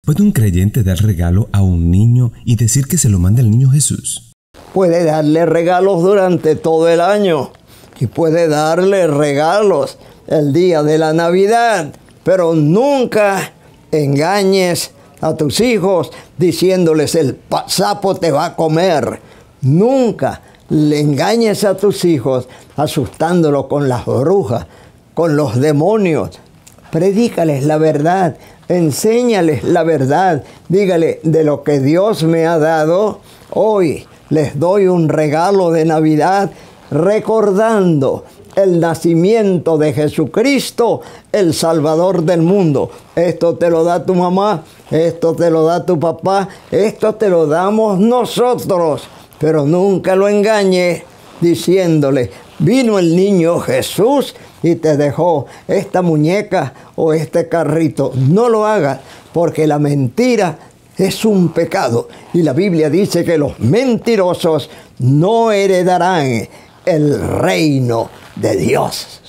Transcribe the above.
¿Puede un creyente dar regalo a un niño y decir que se lo manda el niño Jesús? Puede darle regalos durante todo el año y puede darle regalos el día de la Navidad, pero nunca engañes a tus hijos diciéndoles el sapo te va a comer. Nunca le engañes a tus hijos asustándolos con las brujas, con los demonios. Predícales la verdad, enséñales la verdad. Dígale, de lo que Dios me ha dado, hoy les doy un regalo de Navidad recordando el nacimiento de Jesucristo, el Salvador del mundo. Esto te lo da tu mamá, esto te lo da tu papá, esto te lo damos nosotros. Pero nunca lo engañes diciéndole, vino el niño Jesús y te dejó esta muñeca o este carrito. No lo hagas, porque la mentira es un pecado. Y la Biblia dice que los mentirosos no heredarán el reino de Dios.